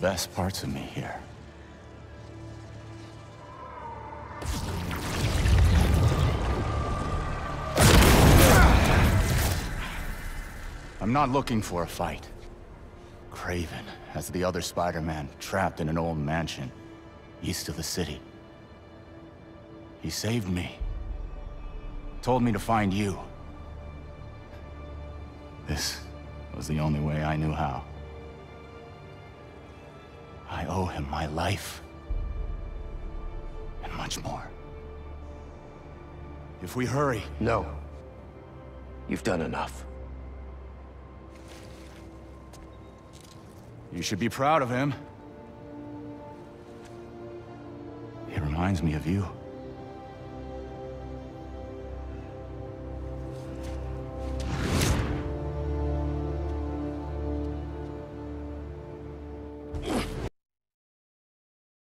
best parts of me here. I'm not looking for a fight. Craven has the other Spider-Man trapped in an old mansion east of the city. He saved me. Told me to find you. This was the only way I knew how. I owe him my life. And much more. If we hurry... No. You've done enough. You should be proud of him. He reminds me of you.